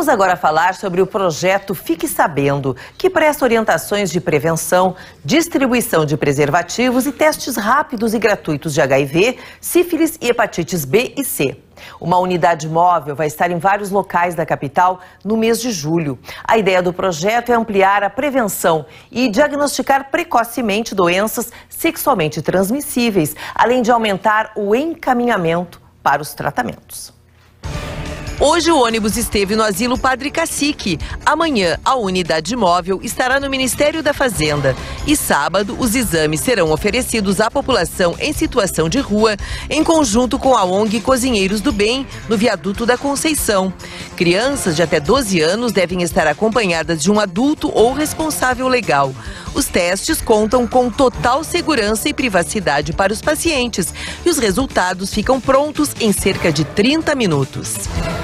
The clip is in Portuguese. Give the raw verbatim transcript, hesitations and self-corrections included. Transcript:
Vamos agora falar sobre o projeto Fique Sabendo, que presta orientações de prevenção, distribuição de preservativos e testes rápidos e gratuitos de H I V, sífilis e hepatites B e C. Uma unidade móvel vai estar em vários locais da capital no mês de julho. A ideia do projeto é ampliar a prevenção e diagnosticar precocemente doenças sexualmente transmissíveis, além de aumentar o encaminhamento para os tratamentos. Hoje o ônibus esteve no Asilo Padre Cacique. Amanhã a unidade móvel estará no Ministério da Fazenda. E sábado os exames serão oferecidos à população em situação de rua, em conjunto com a O N G Cozinheiros do Bem, no Viaduto da Conceição. Crianças de até doze anos devem estar acompanhadas de um adulto ou responsável legal. Os testes contam com total segurança e privacidade para os pacientes. E os resultados ficam prontos em cerca de trinta minutos.